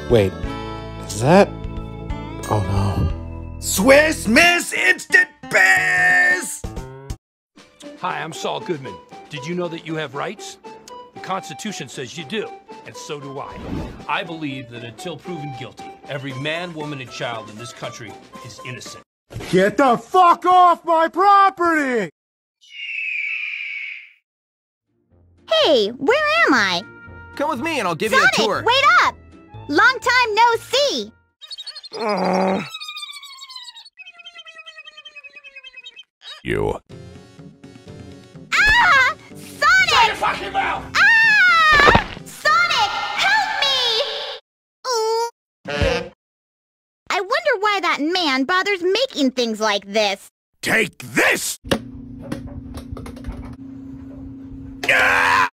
Wait, is that... Oh no. Swiss Miss Instant Piss! Hi, I'm Saul Goodman. Did you know that you have rights? The Constitution says you do, and so do I. I believe that until proven guilty, every man, woman, and child in this country is innocent. Get the fuck off my property! Hey, where am I? Come with me and I'll give Sonic, you a tour. wait up! Long time no see! You. Ah! Sonic! Shut your fucking mouth! Ah! Sonic, help me! Ooh. I wonder why that man bothers making things like this. Take this!